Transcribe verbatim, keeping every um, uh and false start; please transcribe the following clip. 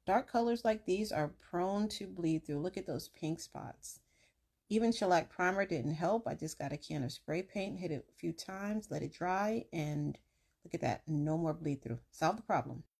Dark colors like these are prone to bleed through. Look at those pink spots. Even shellac primer didn't help. I just got a can of spray paint, hit it a few times, let it dry, and look at that, no more bleed through. Solve the problem.